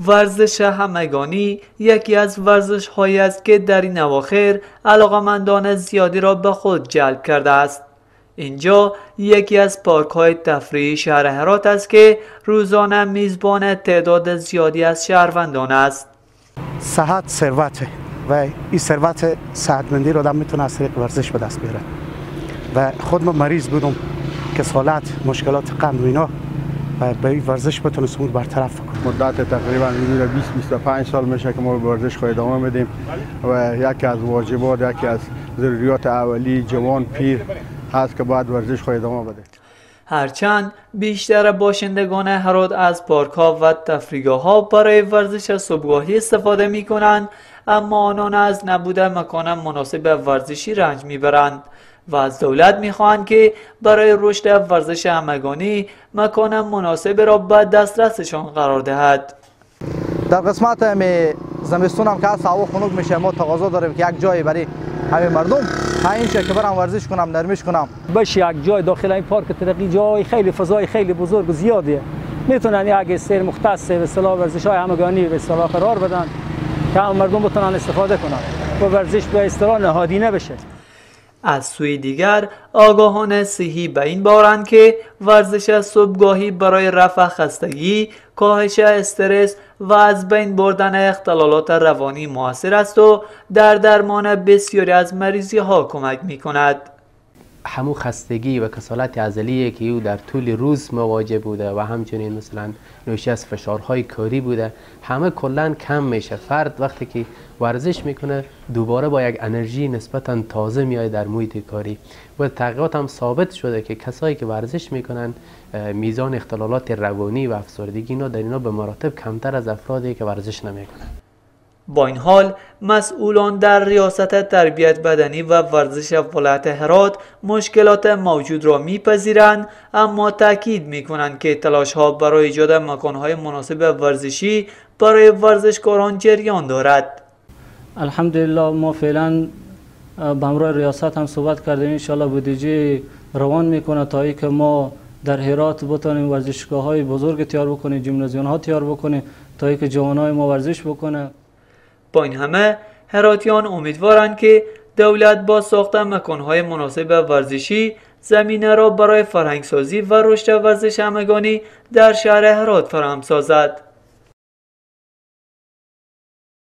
ورزش همگانی یکی از ورزش‌هایی است که در این اواخر علاقه‌مندان زیادی را به خود جلب کرده است. اینجا یکی از پارک‌های تفریحی شهر هرات است که روزانه میزبان تعداد زیادی از شهروندان است. صحت ثروت و این ثروت صحتمندی رو آدم میتونه از طریق ورزش به دست بیاره و خود من مریض بودم که سالات مشکلات قند و اینا و به این ورزش بتونستم برطرف کنم. مدت تقریبا 20-25 سال میشه که ما به ورزش خود ادامه میدیم و یکی از واجبات یکی از ضروریات اولی جوان پیر هست که باید ورزش خود ادامه بده. هرچند بیشتر باشندگان هرات از پارک‌ها و تفریحگاه‌ها برای ورزش صبحگاهی استفاده می‌کنند، اما آنان از نبود مکان مناسب ورزشی رنج می‌برند و از دولت می‌خواهند که برای رشد ورزش همگانی مکان مناسب را به دسترسشان قرار دهد. در قسمت زمستون هم که هوا خنک میشه، ما تقاضا داریم که یک جایی برای همه مردم همیشه که برام ورزش کنم، نرمش کنم. باشه یک جای داخل این پارک ترقی جای خیلی فضای خیلی بزرگ و زیادیه، میتونن یک سیر مختص به اصطلاح ورزش‌های همگانی به اصطلاح قرار بدن که هم مردم بتونن استفاده کنن و ورزش به اصطلاح نهادینه بشه. از سوی دیگر آگاهان صحی به این بارند که ورزش صبحگاهی برای رفع خستگی، کاهش استرس و از بین بردن اختلالات روانی موثر است و در درمان بسیاری از مریضی ها کمک می کند. همون خستگی و کسالت عضلی که او در طول روز مواجه بوده و همچنین مثلا ناشی از فشارهای کاری بوده، همه کلا کم میشه. فرد وقتی که ورزش میکنه دوباره با یک انرژی نسبتا تازه میاد در محیط کاری و تحقیقات هم ثابت شده که کسایی که ورزش میکنن میزان اختلالات روانی و افسردگی اینا در اینا به مراتب کمتر از افرادی که ورزش نمیکنن. با این حال مسئولان در ریاست تربیت بدنی و ورزش ولایت هرات مشکلات موجود را میپذیرند، اما تاکید میکنند که تلاش‌ها برای ایجاد مکان‌های مناسب ورزشی برای ورزشکاران جریان دارد. الحمدلله ما فعلا با همراه ریاست هم صحبت کردیم، ان شاء الله بودجه روان میکنه تا اینکه ما در هرات بتونیم ورزشگاه‌های بزرگ تیار بکنیم، ژیمنازیوم‌ها تیار بکنیم تا اینکه جوانای ما ورزش بکنه. با این همه هراتیان امیدوارند که دولت با ساختن مکان‌های مناسب ورزشی زمینه را برای فرهنگسازی و رشد ورزش همگانی در شهر هرات فراهم سازد.